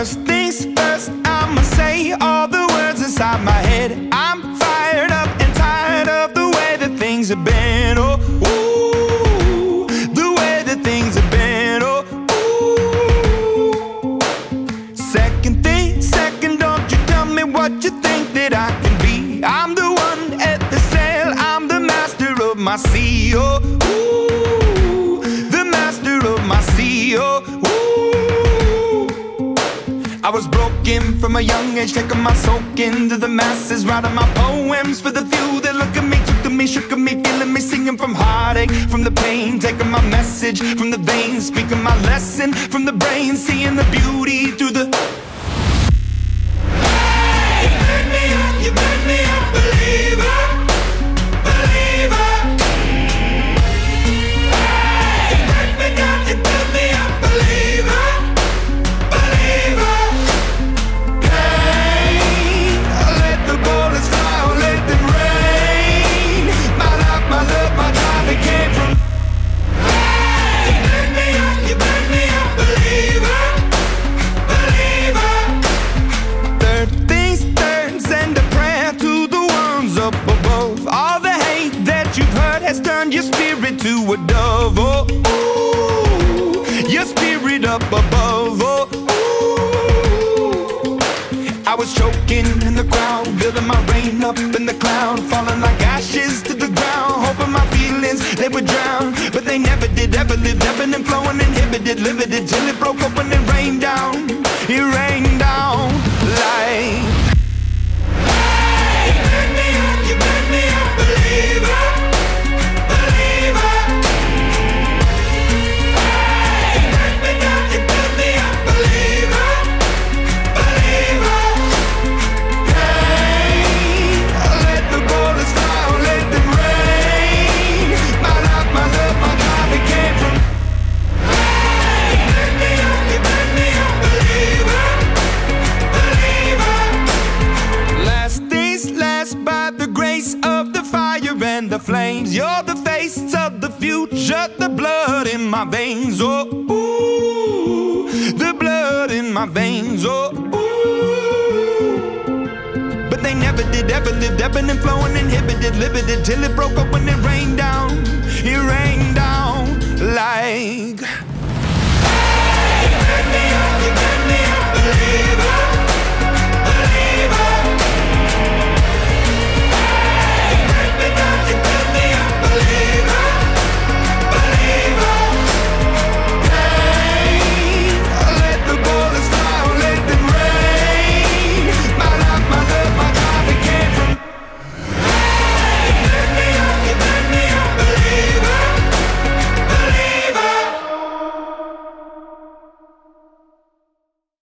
First things first, I'ma say all the words inside my head. I'm fired up and tired of the way that things have been. Oh, ooh, the way that things have been. Oh, ooh. Second thing, second, don't you tell me what you think that I can be. I'm the one at the sail, I'm the master of my sea. Oh, ooh, the master of my sea. Oh, ooh. I was broken from a young age, taking my soak into the masses, writing my poems for the few that look at me, took to me, shook at me, feeling me, singing from heartache, from the pain, taking my message from the veins, speaking my lesson from the brain, seeing the beauty through the... Hey, you burn me up, you burn me up, believer, believer. Hey, you burn me down, you burn me up, believer, believer. Turned your spirit to a dove, oh, ooh, your spirit up above, oh, ooh. I was choking in the crowd, building my rain up in the cloud, falling like ashes to the ground, hoping my feelings, they would drown, but they never did, ever lived, ebbing and flowing, inhibited, limited, till it broke open and rained down, it rained down like... Hey, you burn me up, you burn me up, believer. And the flames, you're the face of the future, the blood in my veins, oh, ooh, the blood in my veins, oh, ooh. But they never did, ever lived, ebbing and flowing, inhibited, limited, till it broke up when it rained.